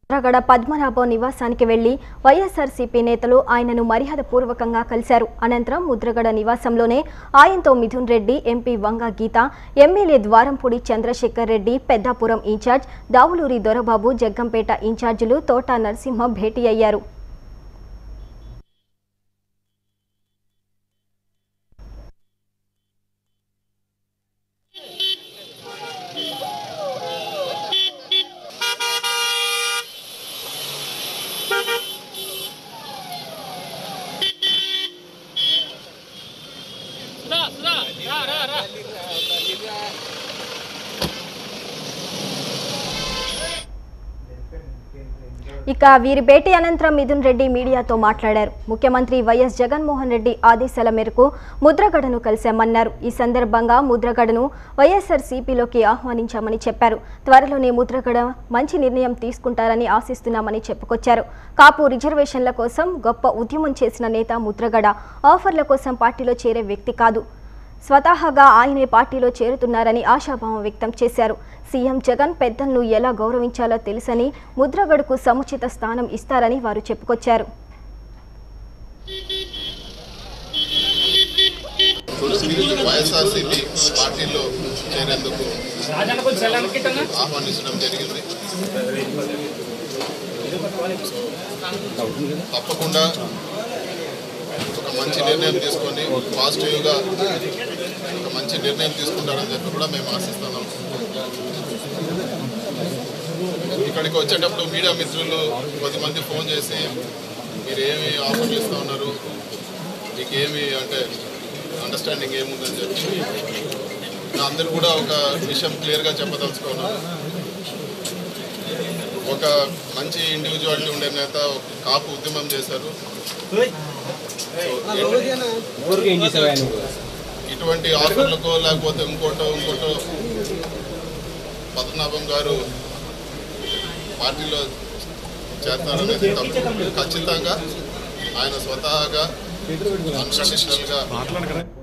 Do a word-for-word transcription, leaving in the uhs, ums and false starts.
ముద్రగడ పద్మనాభం నివాసానికి వెళ్లి వైఎస్ఆర్సీపీ నేతలు ఆయనను మర్యాదపూర్వకంగా కలిశారు. అనంతరం ముద్రగడ నివాసంలోనే ఆయనతో Mithun Reddy, MP Vanga Geetha, MLA Dwarampudi Chandrasekhar Reddy, Peddapuram incharge Davuluri Dorababu, Jaggampeta ఇన్ఛార్జీలు తోట నరసింహ భేటీ అయ్యారు. ఇక వీరి భేటీ అనంతరం మిథున్ రెడ్డి మీడియాతో మాట్లాడారు. ముఖ్యమంత్రి వైఎస్ జగన్మోహన్ రెడ్డి ఆదేశాల మేరకు ముద్రగడను కలిశామన్నారు. ఈ సందర్భంగా ముద్రగడను వైఎస్ఆర్సీపీలోకి ఆహ్వానించామని చెప్పారు. త్వరలోనే ముద్రగడ మంచి నిర్ణయం తీసుకుంటారని ఆశిస్తున్నామని చెప్పుకొచ్చారు. కాపు రిజర్వేషన్ల కోసం గొప్ప ఉద్యమం చేసిన నేత ముద్రగడ ఆఫర్ల కోసం పార్టీలో చేరే వ్యక్తి కాదు. స్వతహాగా ఆయనే పార్టీలో చేరుతున్నారని ఆశాభావం వ్యక్తం చేశారు. సీఎం జగన్ పెద్దలను ఎలా గౌరవించాలో తెలుసని, ముద్రగడకు సముచిత స్థానం ఇస్తారని వారు చెప్పుకొచ్చారు. వైఎస్ఆర్సీపీ పార్టీలో చేరేందుకు ఆహ్వానించడం జరిగింది. తప్పకుండా ఒక మంచి నిర్ణయం తీసుకొని పాజిటివ్గా ఒక మంచి నిర్ణయం తీసుకుంటారని చెప్పి కూడా మేము ఆశిస్తున్నాం. ఇక్కడికి వచ్చేటప్పుడు మీడియా మిత్రులు కొద్దిమంది ఫోన్ చేసి మీరు ఏమి ఆఫర్లు ఇస్తూ ఉన్నారు, మీకు ఏమి అంటే అండర్స్టాండింగ్ ఏముందని చెప్పి అందరూ కూడా ఒక విషయం క్లియర్గా చెప్పదలుచుకున్నారు. ఒక మంచి ఇండివిజువాలిటీ ఉండే నేత కాపు ఉద్యమం చేశారు. ఇటువంటి ఆఫర్లకో లేకపోతే ఇంకోటో ఇంకోటో పద్మనాభం గారు పార్టీలో చేస్తారనేది తప్పు. ఖచ్చితంగా ఆయన స్వతహాగా అన్కండిషనల్గా